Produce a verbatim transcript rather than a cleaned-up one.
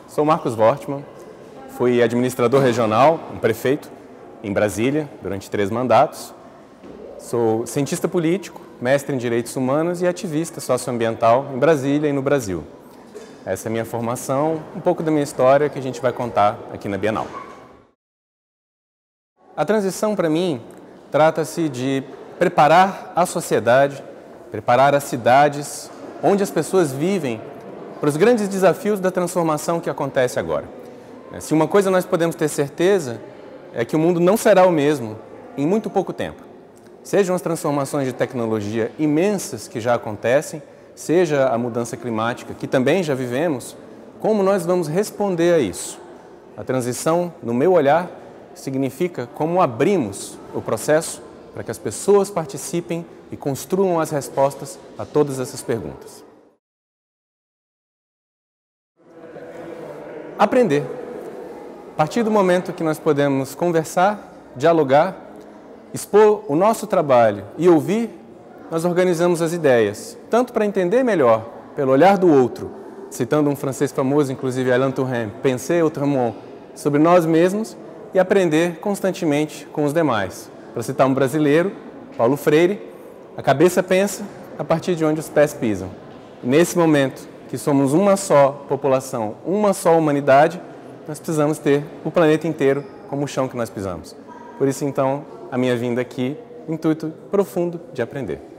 Sou Marcos Wortmann, fui administrador regional, um prefeito, em Brasília, durante três mandatos. Sou cientista político, mestre em Direitos Humanos e ativista socioambiental em Brasília e no Brasil. Essa é a minha formação, um pouco da minha história que a gente vai contar aqui na Bienal. A transição, para mim, trata-se de preparar a sociedade, preparar as cidades onde as pessoas vivem para os grandes desafios da transformação que acontece agora. Se uma coisa nós podemos ter certeza é que o mundo não será o mesmo em muito pouco tempo. Sejam as transformações de tecnologia imensas que já acontecem, seja a mudança climática, que também já vivemos, como nós vamos responder a isso? A transição, no meu olhar, significa como abrimos o processo para que as pessoas participem e construam as respostas a todas essas perguntas. Aprender. A partir do momento que nós podemos conversar, dialogar, expor o nosso trabalho e ouvir, nós organizamos as ideias, tanto para entender melhor, pelo olhar do outro, citando um francês famoso, inclusive Alain Touraine, penser autrement, sobre nós mesmos e aprender constantemente com os demais. Para citar um brasileiro, Paulo Freire, a cabeça pensa a partir de onde os pés pisam. E nesse momento que somos uma só população, uma só humanidade, nós precisamos ter o planeta inteiro como o chão que nós pisamos. Por isso, então, a minha vinda aqui, intuito profundo de aprender.